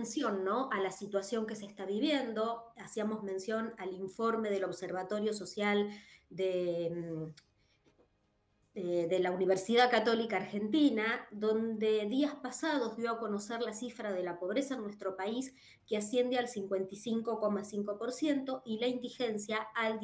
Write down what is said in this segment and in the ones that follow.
mención, ¿no?, a la situación que se está viviendo, hacíamos mención al informe del Observatorio Social de, de la Universidad Católica Argentina, donde días pasados dio a conocer la cifra de la pobreza en nuestro país, que asciende al 55,5% y la indigencia al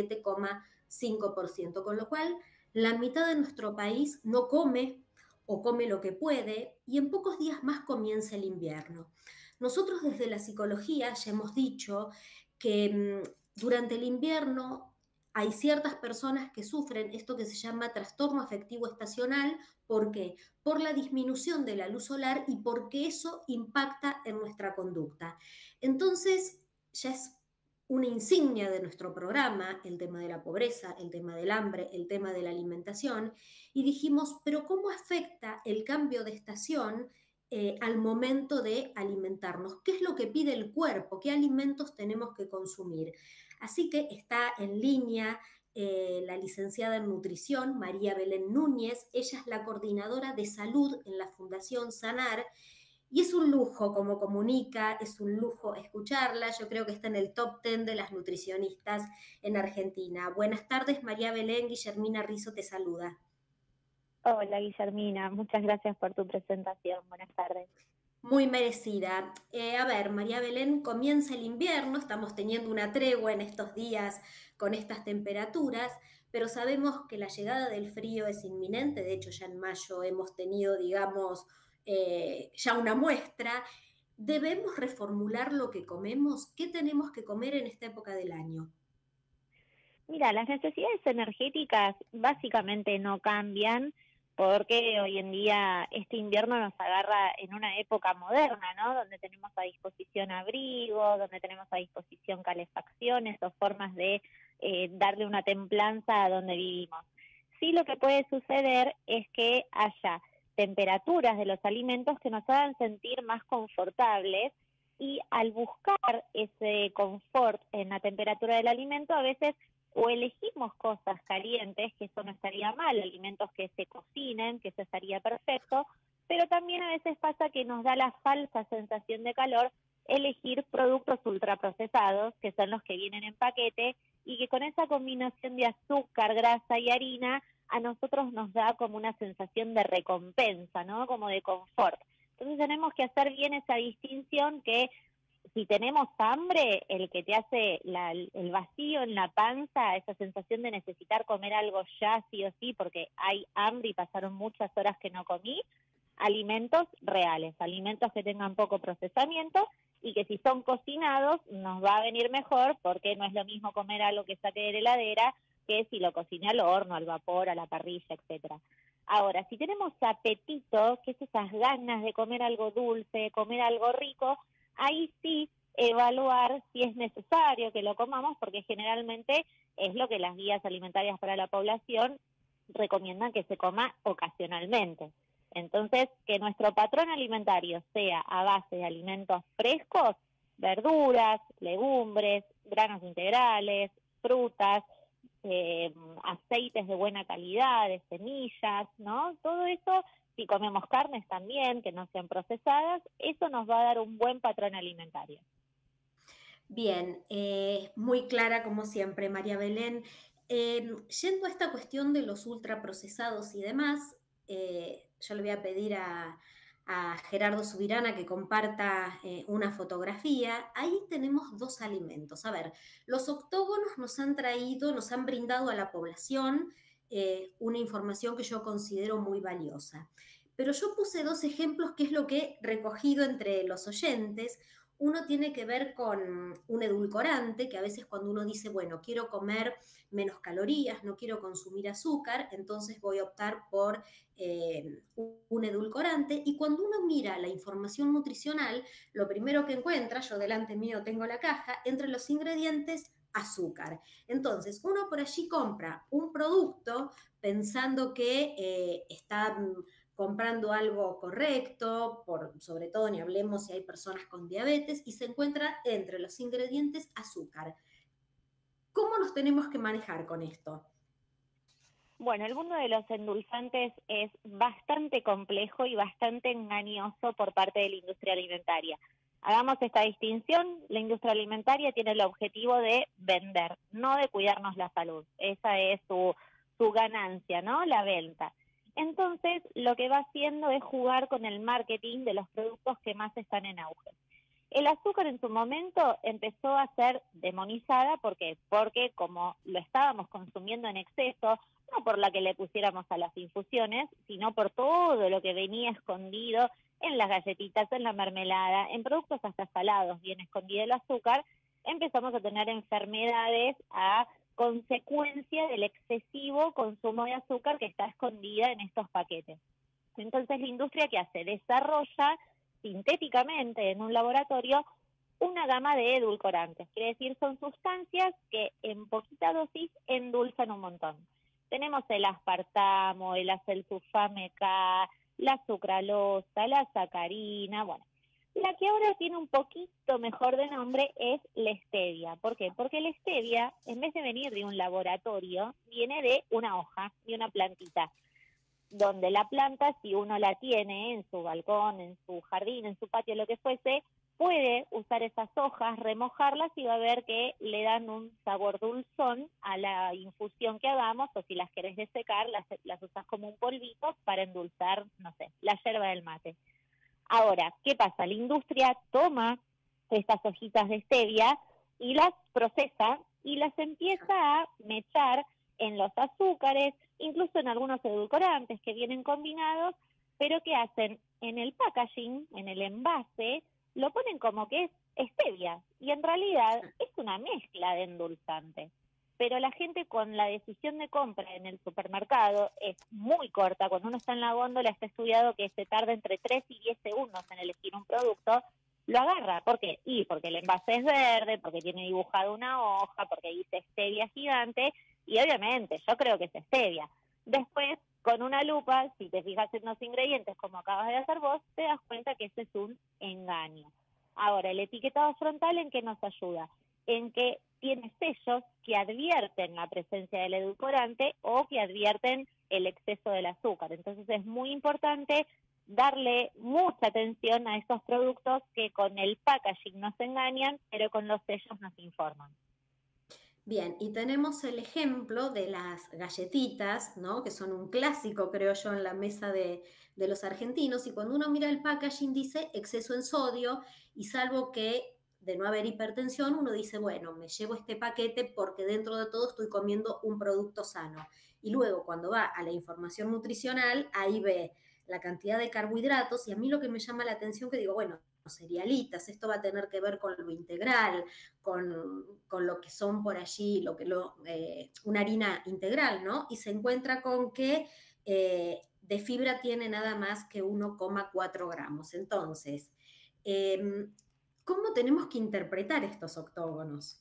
17,5%, con lo cual la mitad de nuestro país no come o come lo que puede, y en pocos días más comienza el invierno. Nosotros desde la psicología ya hemos dicho que durante el invierno hay ciertas personas que sufren esto que se llama trastorno afectivo estacional. ¿Por qué? Por la disminución de la luz solar y porque eso impacta en nuestra conducta. Entonces, ya es una insignia de nuestro programa el tema de la pobreza, el tema del hambre, el tema de la alimentación, y dijimos, pero ¿cómo afecta el cambio de estación al momento de alimentarnos? ¿Qué es lo que pide el cuerpo? ¿Qué alimentos tenemos que consumir? Así que está en línea la licenciada en nutrición, María Belén Núñez. Ella es la coordinadora de salud en la Fundación Sanar, y es un lujo como comunica, es un lujo escucharla. Yo creo que está en el top 10 de las nutricionistas en Argentina. Buenas tardes, María Belén. Guillermina Rizzo te saluda. Hola Guillermina, muchas gracias por tu presentación. Buenas tardes. Muy merecida. A ver, María Belén, comienza el invierno, estamos teniendo una tregua en estos días con estas temperaturas, pero sabemos que la llegada del frío es inminente. De hecho ya en mayo hemos tenido, digamos, ya una muestra. ¿Debemos reformular lo que comemos? ¿Qué tenemos que comer en esta época del año? Mira, las necesidades energéticas básicamente no cambian porque hoy en día este invierno nos agarra en una época moderna, ¿no? Donde tenemos a disposición abrigo, donde tenemos a disposición calefacciones o formas de darle una templanza a donde vivimos. Sí, lo que puede suceder es que haya temperaturas de los alimentos que nos hagan sentir más confortables, y al buscar ese confort en la temperatura del alimento, a veces o elegimos cosas calientes, que eso no estaría mal, alimentos que se cocinen, que eso estaría perfecto, pero también a veces pasa que nos da la falsa sensación de calor elegir productos ultraprocesados, que son los que vienen en paquete, y que con esa combinación de azúcar, grasa y harina, a nosotros nos da como una sensación de recompensa, ¿no? Como de confort. Entonces tenemos que hacer bien esa distinción, que si tenemos hambre, el que te hace el vacío en la panza, esa sensación de necesitar comer algo ya sí o sí porque hay hambre y pasaron muchas horas que no comí, alimentos reales, alimentos que tengan poco procesamiento y que si son cocinados nos va a venir mejor, porque no es lo mismo comer algo que saque de la heladera que si lo cociné al horno, al vapor, a la parrilla, etcétera. Ahora, si tenemos apetito, que es esas ganas de comer algo dulce, de comer algo rico, ahí sí evaluar si es necesario que lo comamos, porque generalmente es lo que las guías alimentarias para la población recomiendan que se coma ocasionalmente. Entonces, que nuestro patrón alimentario sea a base de alimentos frescos, verduras, legumbres, granos integrales, frutas, aceites de buena calidad, de semillas, ¿no? Todo eso, si comemos carnes también, que no sean procesadas, eso nos va a dar un buen patrón alimentario. Bien, muy clara como siempre, María Belén. Yendo a esta cuestión de los ultraprocesados y demás, yo le voy a pedir a Gerardo Subirana que comparta una fotografía. Ahí tenemos dos alimentos. A ver, los octógonos nos han traído, nos han brindado a la población una información que yo considero muy valiosa. Pero yo puse dos ejemplos, que es lo que he recogido entre los oyentes. Uno tiene que ver con un edulcorante, que a veces cuando uno dice, bueno, quiero comer menos calorías, no quiero consumir azúcar, entonces voy a optar por un edulcorante. Y cuando uno mira la información nutricional, lo primero que encuentra, yo delante mío tengo la caja, entre los ingredientes, azúcar. Entonces, uno por allí compra un producto pensando que está comprando algo correcto, sobre todo ni hablemos si hay personas con diabetes, y se encuentra entre los ingredientes azúcar. ¿Cómo nos tenemos que manejar con esto? Bueno, el mundo de los endulzantes es bastante complejo y bastante engañoso por parte de la industria alimentaria. Hagamos esta distinción, la industria alimentaria tiene el objetivo de vender, no de cuidarnos la salud. Esa es su ganancia, ¿no? La venta. Entonces, lo que va haciendo es jugar con el marketing de los productos que más están en auge. El azúcar en su momento empezó a ser demonizada, ¿por qué? Porque como lo estábamos consumiendo en exceso, no por la que le pusiéramos a las infusiones, sino por todo lo que venía escondido en las galletitas, en la mermelada, en productos hasta salados, bien escondido el azúcar, empezamos a tener enfermedades a consecuencia del excesivo consumo de azúcar que está escondida en estos paquetes. Entonces la industria, ¿qué hace? Desarrolla sintéticamente en un laboratorio una gama de edulcorantes, quiere decir son sustancias que en poquita dosis endulzan un montón. Tenemos el aspartamo, el acelsulfame K, la sucralosa, la sacarina, bueno. La que ahora tiene un poquito mejor de nombre es la stevia. ¿Por qué? Porque la stevia, en vez de venir de un laboratorio, viene de una hoja, de una plantita, donde la planta, si uno la tiene en su balcón, en su jardín, en su patio, lo que fuese, puede usar esas hojas, remojarlas y va a ver que le dan un sabor dulzón a la infusión que hagamos, o si las querés desecar, las usas como un polvito para endulzar, no sé, la yerba del mate. Ahora, ¿qué pasa? La industria toma estas hojitas de stevia y las procesa y las empieza a mechar en los azúcares, incluso en algunos edulcorantes que vienen combinados, pero ¿qué hacen? En el packaging, en el envase, lo ponen como que es stevia y en realidad es una mezcla de endulzante. Pero la gente con la decisión de compra en el supermercado es muy corta. Cuando uno está en la góndola está estudiado que se tarda entre 3 y 10 segundos en elegir un producto, lo agarra. ¿Por qué? Y porque el envase es verde, porque tiene dibujado una hoja, porque dice stevia gigante, y obviamente yo creo que es stevia. Después, con una lupa, si te fijas en los ingredientes como acabas de hacer vos, te das cuenta que ese es un engaño. Ahora, el etiquetado frontal, ¿en qué nos ayuda? En que tiene sellos que advierten la presencia del edulcorante o que advierten el exceso del azúcar. Entonces es muy importante darle mucha atención a esos productos que con el packaging nos engañan, pero con los sellos nos informan. Bien, y tenemos el ejemplo de las galletitas, ¿no? Que son un clásico, creo yo, en la mesa de los argentinos. Y cuando uno mira el packaging dice exceso en sodio, y salvo que de no haber hipertensión, uno dice, bueno, me llevo este paquete porque dentro de todo estoy comiendo un producto sano. Y luego cuando va a la información nutricional, ahí ve la cantidad de carbohidratos, y a mí lo que me llama la atención que digo, bueno, cerealitas, esto va a tener que ver con lo integral, con lo que son por allí, una harina integral, ¿no? Y se encuentra con que de fibra tiene nada más que 1,4 gramos. Entonces, ¿cómo tenemos que interpretar estos octógonos?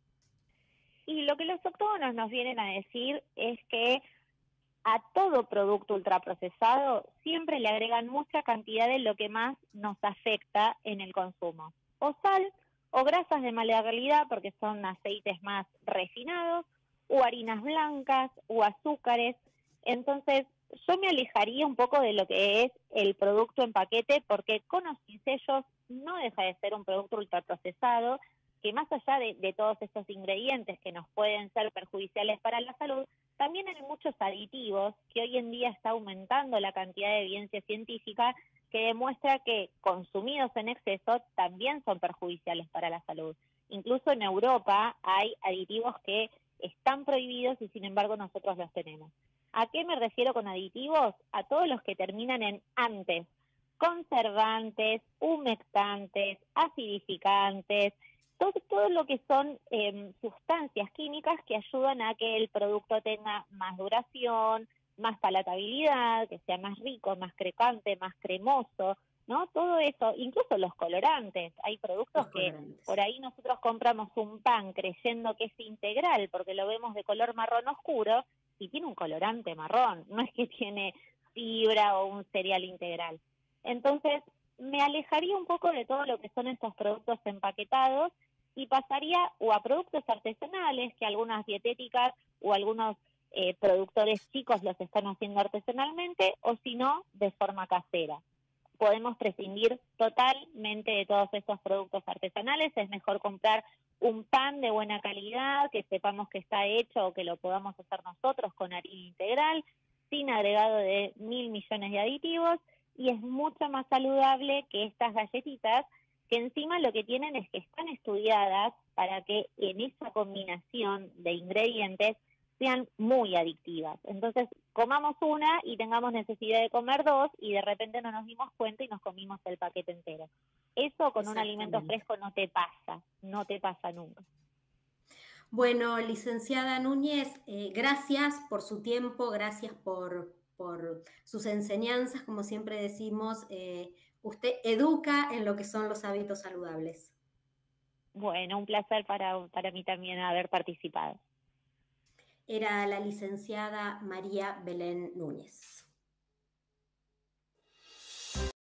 Y lo que los octógonos nos vienen a decir es que a todo producto ultraprocesado siempre le agregan mucha cantidad de lo que más nos afecta en el consumo. O sal, o grasas de mala calidad porque son aceites más refinados, o harinas blancas, o azúcares. Entonces, yo me alejaría un poco de lo que es el producto en paquete porque con o sin sellos no deja de ser un producto ultraprocesado que más allá de todos estos ingredientes que nos pueden ser perjudiciales para la salud, también hay muchos aditivos que hoy en día está aumentando la cantidad de evidencia científica que demuestra que consumidos en exceso también son perjudiciales para la salud. Incluso en Europa hay aditivos que están prohibidos y sin embargo nosotros los tenemos. ¿A qué me refiero con aditivos? A todos los que terminan en antes, conservantes, humectantes, acidificantes, todo lo que son sustancias químicas que ayudan a que el producto tenga más duración, más palatabilidad, que sea más rico, más crocante, más cremoso, ¿no? Todo eso, incluso los colorantes. Hay productos que por ahí nosotros compramos un pan creyendo que es integral porque lo vemos de color marrón oscuro y tiene un colorante marrón, no es que tiene fibra o un cereal integral. Entonces, me alejaría un poco de todo lo que son estos productos empaquetados y pasaría o a productos artesanales, que algunas dietéticas o algunos productores chicos los están haciendo artesanalmente, o si no, de forma casera. podemos prescindir totalmente de todos estos productos artesanales. Es mejor comprar un pan de buena calidad, que sepamos que está hecho o que lo podamos hacer nosotros con harina integral, sin agregado de 1.000 millones de aditivos, y es mucho más saludable que estas galletitas, que encima lo que tienen es que están estudiadas para que en esa combinación de ingredientes sean muy adictivas. Entonces, comamos una y tengamos necesidad de comer dos y de repente no nos dimos cuenta y nos comimos el paquete entero. Eso con un alimento Exactamente. fresco no te pasa, no te pasa nunca. Bueno, licenciada Núñez, gracias por su tiempo, gracias por sus enseñanzas, como siempre decimos, usted educa en lo que son los hábitos saludables. Bueno, un placer para mí también haber participado. Era la licenciada María Belén Núñez.